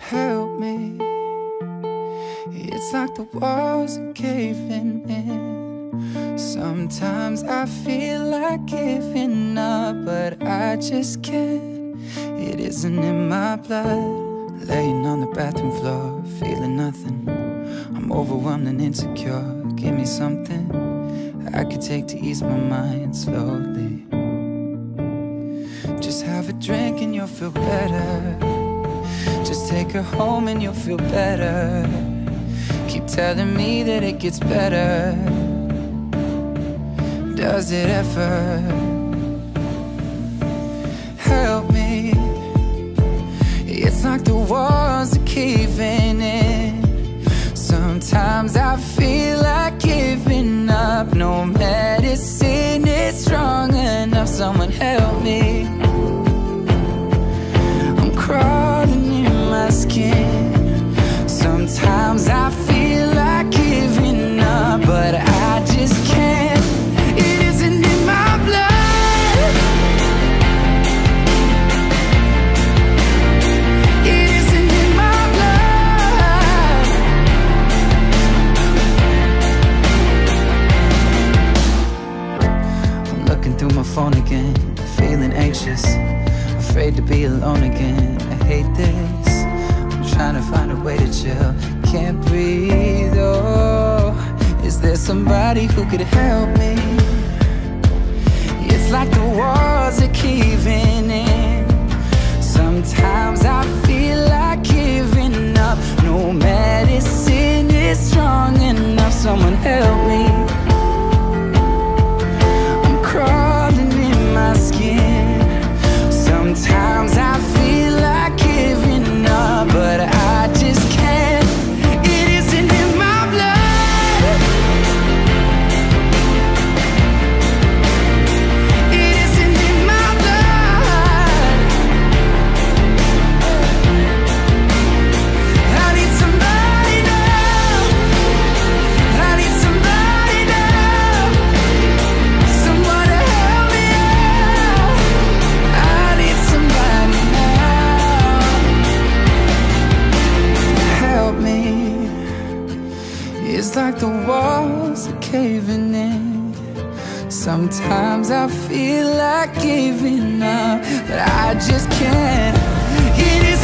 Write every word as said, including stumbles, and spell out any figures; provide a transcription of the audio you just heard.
help me. It's like the walls are caving in. Sometimes I feel like giving up, but I just can't. It isn't in my blood. Laying on the bathroom floor, feeling nothing. I'm overwhelmed and insecure. Give me something I could take to ease my mind slowly. Just have a drink and you'll feel better. Just take her home and you'll feel better. Keep telling me that it gets better. Does it ever? Help me. It's like the walls are caving in. Sometimes I feel like giving up. No medicine is strong enough. Someone help me. I'm crawling in my skin. Sometimes I feel like giving up, but I just can't. It isn't in my blood. It isn't in my blood. I'm looking through my phone again, feeling anxious, afraid to be alone again. I hate this. I'm trying to find a way to chill. Can't breathe, oh. Is there somebody who could help me? It's like the walls are caving in. Sometimes I feel like giving up. No medicine is strong enough. Someone help me. I'm crawling in my skin. Sometimes I feel like giving up, but I just can't. It isn't in my blood. It isn't in my blood. I need somebody now. I need somebody now. Someone to help me out. I need somebody now. Help me. It's like the walls are caving in. Sometimes I feel like giving up, but I just can't. It is